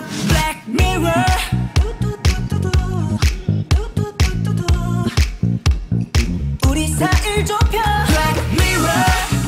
Black Mirror. 우리 사이를 좁혀 Black Mirror.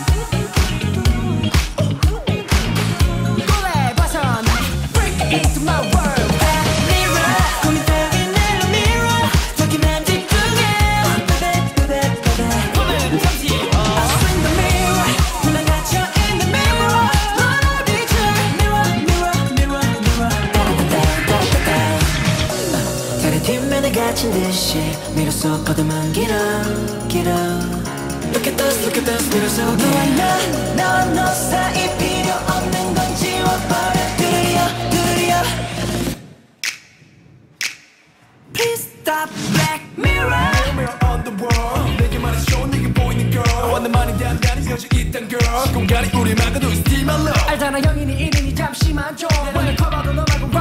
꿈에 벗어나 Break into my world. Black Mirror. 고민 따윈 내 mirror. 저기만 집중해 Baby 꿈은 잠시 I swing the mirror. 난 갇혀 in the mirror. 너를 비춰 Mirror mirror mirror mirror. 다리 뒷면에 갇힌 듯이 미로 속 어둠은 길어 길어. Look at us look at us 미로 속에 너와 너 사이 필요 없는 건 지워버려. 두드려 Please stop Black Mirror. Mirror on the wall 내게 말해줘 네가 보이는 girl 원한만이 단단히 세워져 있단 girl 공간이 우리 막아도 It's still my love. 알잖아 영인이 이른이 잠시만 좀 오늘 커버도 너 말고